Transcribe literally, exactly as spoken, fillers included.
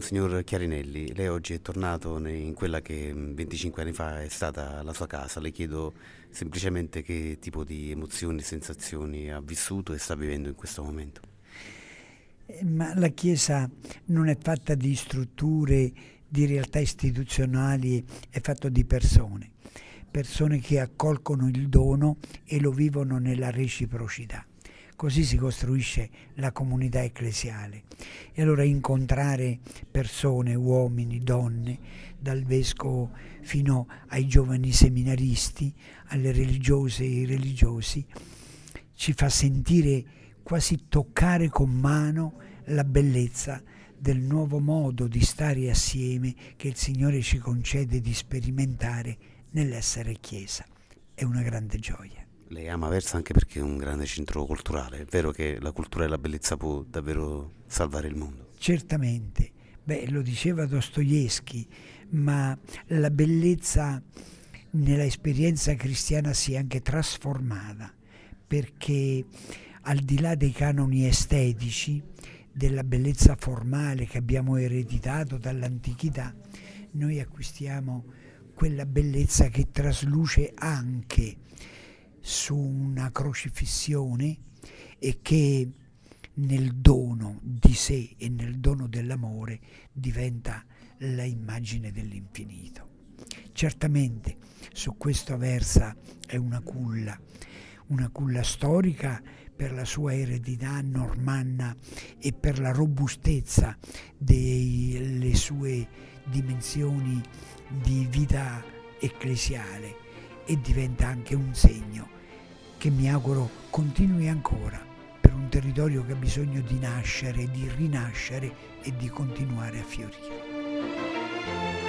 Monsignor Chiarinelli, lei oggi è tornato ne- in quella che mh, venticinque anni fa è stata la sua casa. Le chiedo semplicemente che tipo di emozioni, sensazioni ha vissuto e sta vivendo in questo momento. Eh, Ma la Chiesa non è fatta di strutture, di realtà istituzionali, è fatta di persone, persone che accolgono il dono e lo vivono nella reciprocità. Così si costruisce la comunità ecclesiale. E allora incontrare persone, uomini, donne, dal vescovo fino ai giovani seminaristi, alle religiose e ai religiosi, ci fa sentire, quasi toccare con mano la bellezza del nuovo modo di stare assieme che il Signore ci concede di sperimentare nell'essere Chiesa. È una grande gioia. Lei ama Aversa anche perché è un grande centro culturale. È vero che la cultura e la bellezza può davvero salvare il mondo. Certamente, beh, lo diceva Dostoevskij, ma la bellezza nella esperienza cristiana si è anche trasformata, perché al di là dei canoni estetici, della bellezza formale che abbiamo ereditato dall'antichità, noi acquistiamo quella bellezza che trasluce anche su una crocifissione e che nel dono di sé e nel dono dell'amore diventa la immagine dell'infinito. Certamente su questo Aversa è una culla, una culla storica per la sua eredità normanna e per la robustezza delle sue dimensioni di vita ecclesiale, e diventa anche un segno che mi auguro continui ancora per un territorio che ha bisogno di nascere, di rinascere e di continuare a fiorire.